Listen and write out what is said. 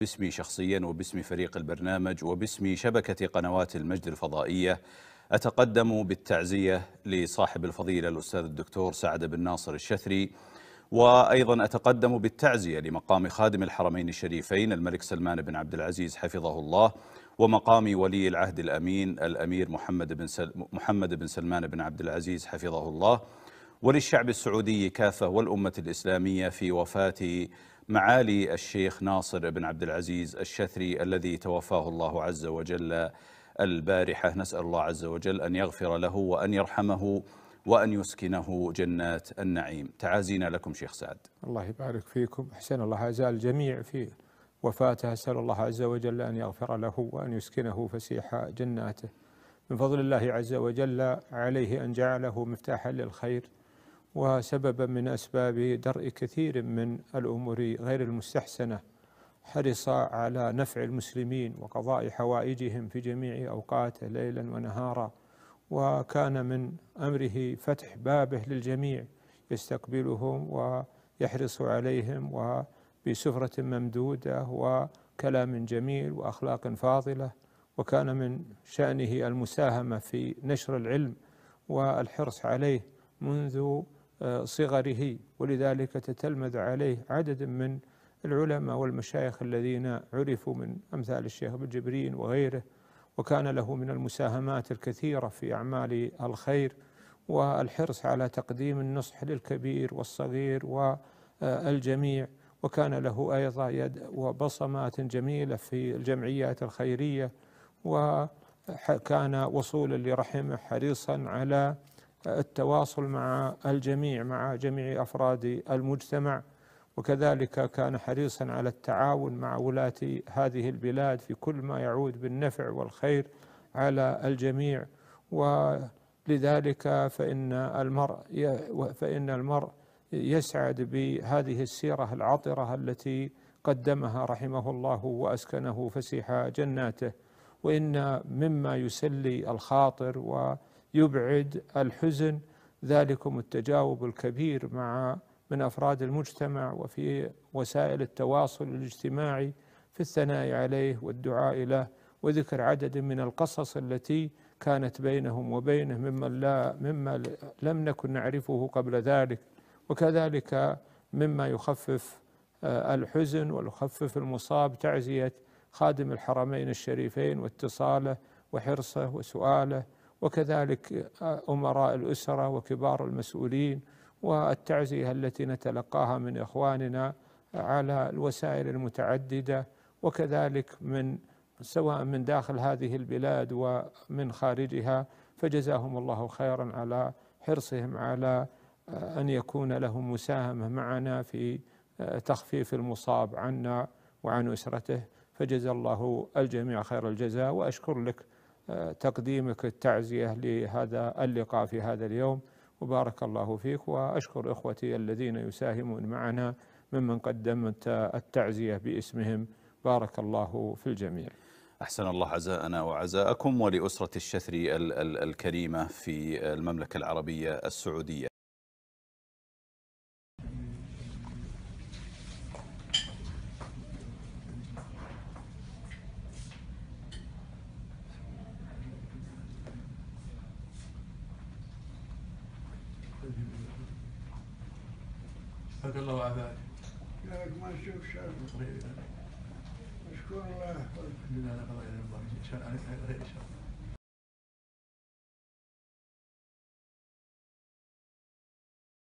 باسمي شخصيا وباسم فريق البرنامج وباسم شبكة قنوات المجد الفضائية أتقدم بالتعزية لصاحب الفضيلة الأستاذ الدكتور سعد بن ناصر الشثري، وأيضا أتقدم بالتعزية لمقام خادم الحرمين الشريفين الملك سلمان بن عبد العزيز حفظه الله، ومقام ولي العهد الأمين الأمير محمد بن سلمان بن عبد العزيز حفظه الله، وللشعب السعودي كافة والأمة الإسلامية في وفاة معالي الشيخ ناصر بن عبد العزيز الشثري الذي توفاه الله عز وجل البارحة. نسأل الله عز وجل أن يغفر له وأن يرحمه وأن يسكنه جنات النعيم. تعازينا لكم شيخ سعد. الله يبارك فيكم. أحسن الله عزاء الجميع في وفاته، أسأل الله عز وجل أن يغفر له وأن يسكنه فسيح جناته. من فضل الله عز وجل عليه أن جعله مفتاحا للخير وسببا من أسباب درء كثير من الأمور غير المستحسنة، حرص على نفع المسلمين وقضاء حوائجهم في جميع أوقاته ليلا ونهارا، وكان من أمره فتح بابه للجميع يستقبلهم ويحرص عليهم وبسفرة ممدودة وكلام جميل وأخلاق فاضلة، وكان من شأنه المساهمة في نشر العلم والحرص عليه منذ صغره، ولذلك تتلمذ عليه عدد من العلماء والمشايخ الذين عرفوا من أمثال الشيخ ابن جبرين وغيره، وكان له من المساهمات الكثيرة في أعمال الخير والحرص على تقديم النصح للكبير والصغير والجميع، وكان له أيضا يد وبصمات جميلة في الجمعيات الخيرية، وكان وصولا لرحمه حريصا على التواصل مع الجميع مع جميع أفراد المجتمع، وكذلك كان حريصا على التعاون مع ولاة هذه البلاد في كل ما يعود بالنفع والخير على الجميع. ولذلك فإن المرء يسعد بهذه السيرة العطرة التي قدمها رحمه الله وأسكنه فسيح جناته. وإن مما يسلي الخاطر ويبعد الحزن ذلكم التجاوب الكبير من أفراد المجتمع وفي وسائل التواصل الاجتماعي في الثناء عليه والدعاء له وذكر عدد من القصص التي كانت بينهم وبينه مما لم نكن نعرفه قبل ذلك، وكذلك مما يخفف الحزن ويخفف المصاب تعزية خادم الحرمين الشريفين واتصاله وحرصه وسؤاله، وكذلك أمراء الأسرة وكبار المسؤولين والتعزية التي نتلقاها من إخواننا على الوسائل المتعددة، وكذلك سواء من داخل هذه البلاد ومن خارجها، فجزاهم الله خيرا على حرصهم على أن يكون لهم مساهمة معنا في تخفيف المصاب عنا وعن أسرته، فجزا الله الجميع خير الجزاء. وأشكر لك تقديمك التعزية لهذا اللقاء في هذا اليوم، وبارك الله فيك، وأشكر إخوتي الذين يساهمون معنا ممن قدمت التعزية باسمهم، بارك الله في الجميع. أحسن الله عزاءنا وعزاءكم ولأسرة الشثري الكريمة في المملكة العربية السعودية. حق الله وعافاك. لك ما نشوف شر. اشكر الله. الحمد لله على قضاء الله. ان شاء الله